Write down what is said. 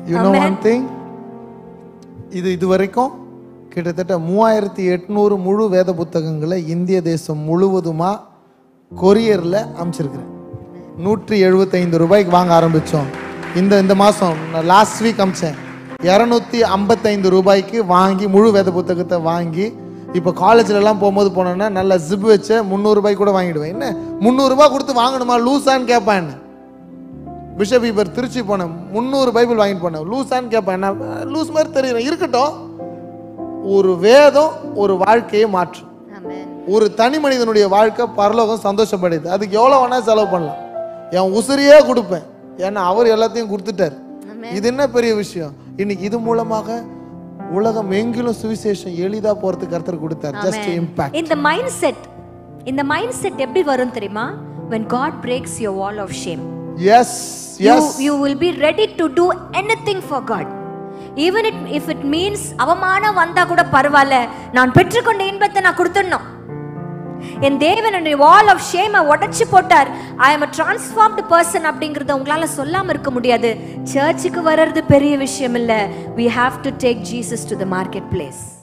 You know one thing? இது வரைக்கும் கிட்டத்தட்ட 3800 முழு வேத புத்தகங்களை இந்திய தேசம் முழுவதுமா கொரியரில் அனுப்பிச்சிருக்கிறேன். 175 ரூபாய்க்கு வாங்க ஆரம்பித்தோம். இந்த மாதம் லாஸ்ட் வீக் அமிச்சேன். 255 ரூபாய்க்கு வாங்கி முழு வேத புத்தகத்தை வாங்கி இப்போ காலேஜ்லலாம் போகும்போது போனோன்னா நல்ல ஜிப் வச்ச 300 ரூபாய்க்கு கூட வாங்கிடுவேன். என்ன 300 ரூபாய் கொடுத்து வாங்கணுமா லூசான்னு கேட்பேன். என்ன பிஷப் இவர் திருச்சி போனேன், 300 பைபிள் வாங்கிட்டு போனேன். லூசான்னு கேட்பேன். என்ன லூஸ் மாதிரி தெரியும். இருக்கட்டும், ஒரு வேதம் ஒரு வாழ்க்கையை மாற்றும். ஒரு தனி மனிதனுடைய வாழ்க்கை பரலோகம் சந்தோஷப்படுது. அதுக்கு எவ்வளோ வேணா செலவு பண்ணலாம். என் உசிரியே கொடுப்பேன். ஏன்னா அவர் எல்லாத்தையும் கொடுத்துட்டார். இது என்ன பெரிய விஷயம். இன்னைக்கு இது மூலமாக உலகம் எங்கிலும் சுவிசேஷம் எளிதா போறதுக்கு கர்த்தர் கொடுத்தார். Just impact. இந்த மைண்ட் செட் எப்படி வரும் தெரியுமா? when God breaks your wall of shame, yes you will be ready to do anything for God, even if it means அவமானம் வந்தா கூட பரவாயில்ல, நான் பெற்றுக்கொண்ட இன்பத்தை நான் கொடுத்துடணும். என் தேவன் என்னுடைய வால் ஆஃப் ஷேமை உடைச்சு போட்டார். ஐ am a transformed person அப்படிங்கறத உங்களால சொல்லாம இருக்க முடியாது. சர்ச்சுக்கு வர்றது பெரிய விஷயம் இல்ல. we have to take Jesus to the marketplace.